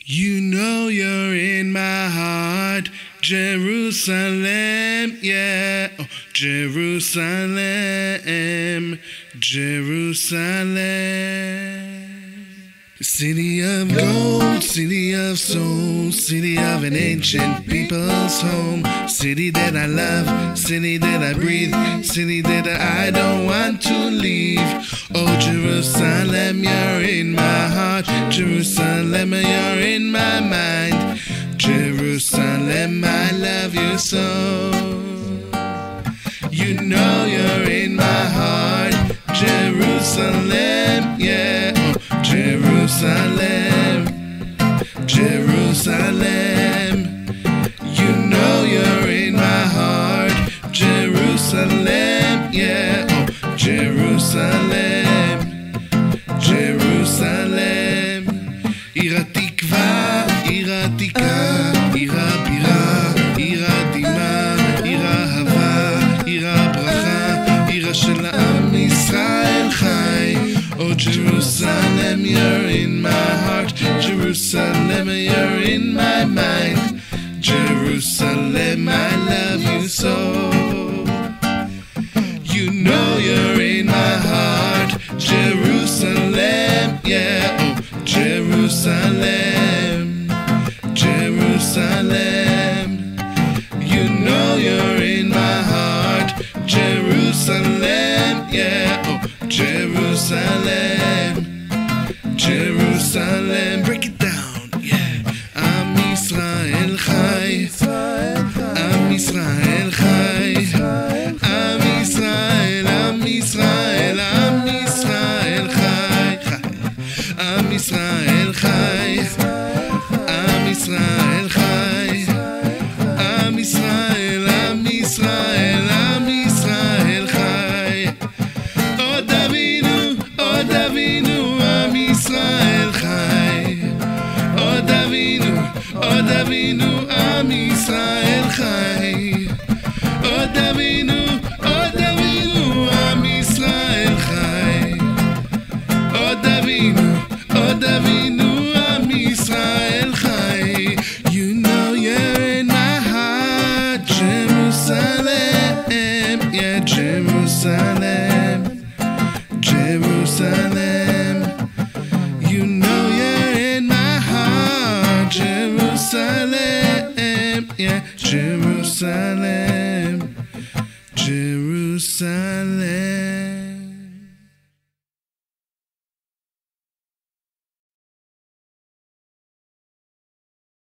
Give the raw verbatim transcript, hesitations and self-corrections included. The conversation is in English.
You know you're in my heart, Jerusalem, yeah, oh, Jerusalem, Jerusalem. City of gold, city of soul, city of an ancient people's home. City that I love, city that I breathe, city that I don't want to leave. Oh Jerusalem, you're in my heart, Jerusalem, you're in my mind. Jerusalem, I love you so. You know you're in my heart, Jerusalem, yeah, oh, Jerusalem, Jerusalem. You know you're in my heart, Jerusalem, yeah, oh, Jerusalem, Jerusalem. עיר התקווה, עיר העתיקה, עיר הבירה, עיר הדמעה, עיר האהבה, עיר הברכה, עיר של עם ישראל חי. Oh Jerusalem, you're in my heart, Jerusalem, you're in my mind. Jerusalem, I love you so. You know you're in my heart, Jerusalem, yeah, oh Jerusalem, Jerusalem. You know you're in my heart, Jerusalem, yeah, oh Jerusalem, Jerusalem. Break it down, yeah. Am Yisrael Chai, Am Yisrael Chai, Am Yisrael, Am Yisrael, Am Yisrael Chai, Am Yisrael Chai, Am Yisrael Chai, Am Yisrael, Am Yisrael, Am Yisrael Chai. Od Avinu, Od Avinu, Am Yisrael Chai. Od Avinu, Od Avinu, Am Yisrael Chai. Od Avinu, Od Avinu, Am Yisrael Chai. Od Avinu, Od Avinu, Am Yisrael Chai. You know you're in my heart, Jerusalem, yeah, Jerusalem, Jerusalem. You know you're in my heart, Jerusalem, yeah, Jerusalem, Jerusalem.